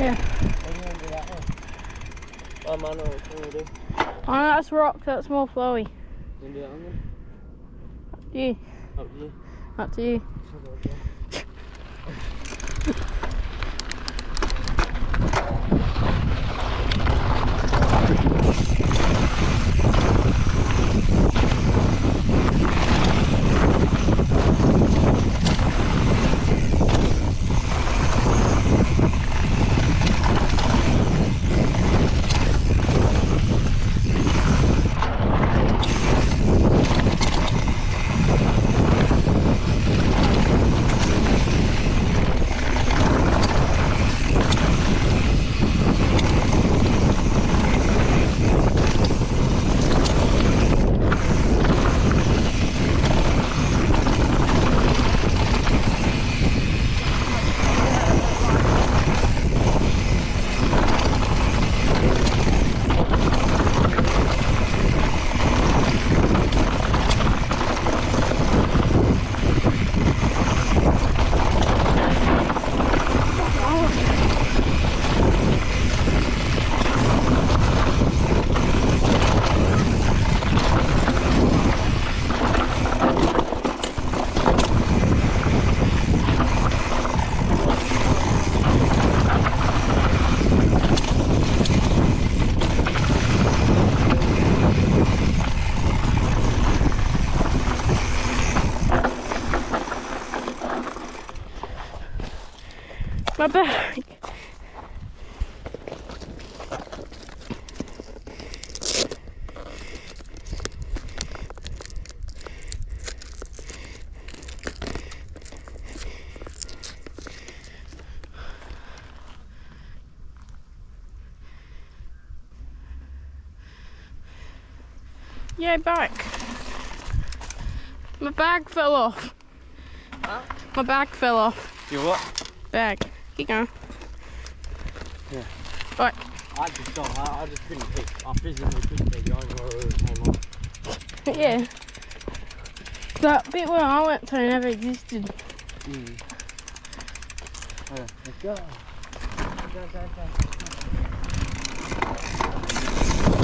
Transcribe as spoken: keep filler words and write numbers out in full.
Yeah. I'm going to do that one. Oh man, I know what I'm going to do. Oh, that's rock, that's more flowy. You going to do that one then? Up to you. Up to you. Up to you. My bag. Yeah, back. My bag fell off. Huh? My bag fell off. Your what? Bag. Keep going. Yeah. Right. I just don't. I, I just couldn't pick. I physically couldn't pick the only one that came off. Yeah. That bit where I went to never existed. Mm. Okay, let's go. Go, go, go.